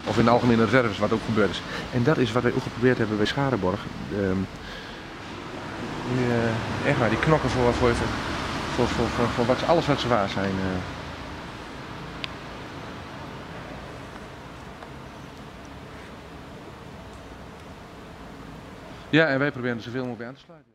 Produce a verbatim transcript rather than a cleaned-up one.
Of in de algemene reserves, wat ook gebeurd is. En dat is wat wij ook geprobeerd hebben bij Scharenborg. Um, die, uh, echt waar, die knokken voor, voor, voor, voor, voor, voor wat, alles wat ze waar zijn. Uh. Ja, en wij proberen er zoveel mogelijk bij aan te sluiten.